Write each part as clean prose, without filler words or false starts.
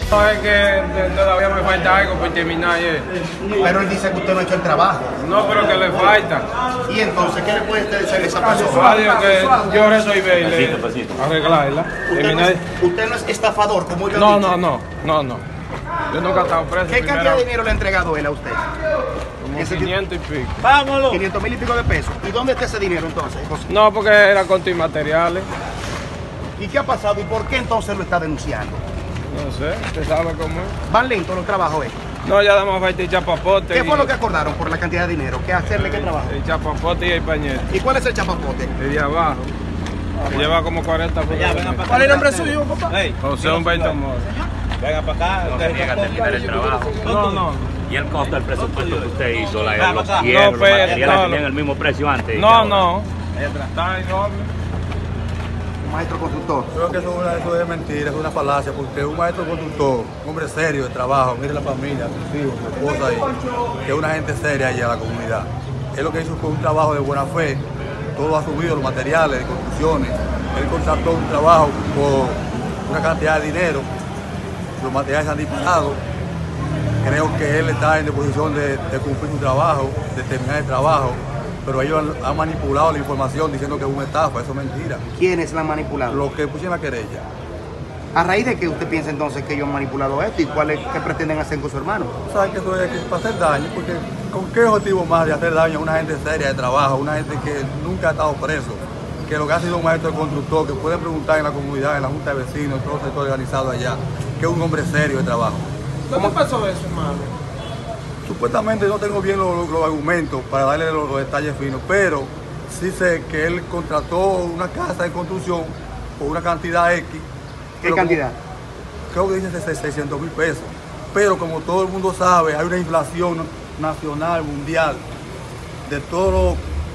No, es que todavía me falta algo por terminar ayer. Pero él dice que usted no ha hecho el trabajo. No, pero que le falta. ¿Y entonces qué le puede decir a esa persona? Radio que yo resolví y le arreglarla. Usted no es estafador, como yo No. he dicho. No. Yo nunca he estado preso. ¿Qué cantidad de dinero le ha entregado él a usted? Como 500 y pico. ¡Vámonos! 500,000 y pico de pesos. ¿Y dónde está ese dinero entonces, José? No, porque era contra materiales. ¿Y qué ha pasado y por qué entonces lo está denunciando? No sé, usted sabe cómo es. ¿Van lentos los trabajos estos? No, ya damos falta y chapapote. ¿Qué fue lo que acordaron por la cantidad de dinero? ¿Qué hacerle? ¿Qué trabajo? El chapapote y el pañete. ¿Y cuál es el chapapote? El de abajo. Que lleva como 40 por ¿Cuál es el nombre suyo, papá? José Humberto Mora. Venga para acá. No se niega a terminar el trabajo. No. Y el costo del presupuesto que usted hizo, los No, hierros, los materiales no. tenían el mismo precio antes. No. Está enorme. Maestro constructor. Creo que eso es mentira, es una falacia, porque un maestro constructor, un hombre serio de trabajo, mire la familia, sus hijos, su esposa ahí, que es una gente seria allá en la comunidad. Él lo que hizo fue un trabajo de buena fe, todo asumido, los materiales de construcciones. Él contrató un trabajo por una cantidad de dinero, los materiales se han disparado. Creo que él está en disposición de cumplir su trabajo, de terminar el trabajo, pero ellos han manipulado la información diciendo que es una estafa, eso es mentira. ¿Quiénes la han manipulado? Lo que pusieron la querella. ¿A raíz de que usted piensa entonces que ellos han manipulado esto y qué pretenden hacer con su hermano? Saben que eso es para hacer daño, porque ¿con qué objetivo más de hacer daño a una gente seria de trabajo, una gente que nunca ha estado preso, que lo que ha sido un maestro constructor, que pueden preguntar en la comunidad, en la junta de vecinos, en todo el sector organizado allá, que es un hombre serio de trabajo? ¿Cómo pasó eso, hermano? Supuestamente no tengo bien los argumentos para darle los detalles finos, pero sí sé que él contrató una casa de construcción por una cantidad X. ¿Qué cantidad? Creo que dicen 600,000 pesos. Pero como todo el mundo sabe, hay una inflación nacional, mundial, de todos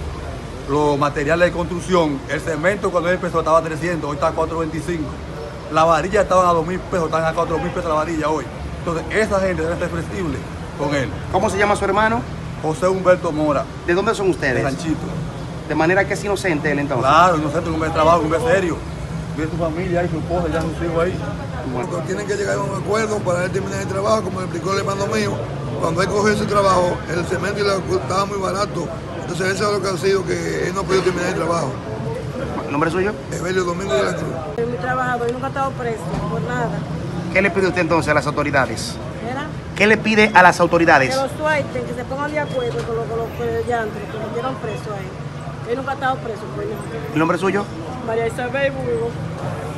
los materiales de construcción. El cemento cuando él empezó estaba a 300, hoy está a 425. La varilla estaba a 2,000 pesos, están a 4,000 pesos la varilla hoy. Entonces esa gente debe ser flexible con él. ¿Cómo se llama su hermano? José Humberto Mora, ¿De dónde son de ustedes? Ranchito. De manera que es inocente él entonces. Claro, inocente, un hombre de trabajo, un hombre serio. Vive su familia y su esposa, ya sus hijos ahí. Cuando tienen que llegar a un acuerdo para él terminar el trabajo, como le explicó el hermano mío, cuando él cogió ese trabajo, el cemento y la estaba muy barato. Entonces él sabe lo que ha sido, que él no ha podido terminar el trabajo. ¿El nombre suyo? Evelio Domingo de la Cruz. Soy muy trabajador y nunca he estado preso por nada. ¿Qué le pide usted entonces a las autoridades? ¿Era? ¿Qué le pide a las Que autoridades? lo suelten, que se pongan de acuerdo con los comediantes, que lo metieron preso a él. Él nunca ha estado preso, pues no. ¿El nombre suyo? María Isabel Burgo.